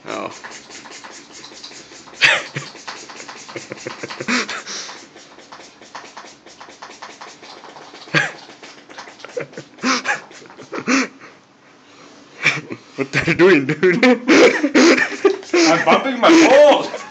Oh. What they're doing, dude? I'm bumping my balls.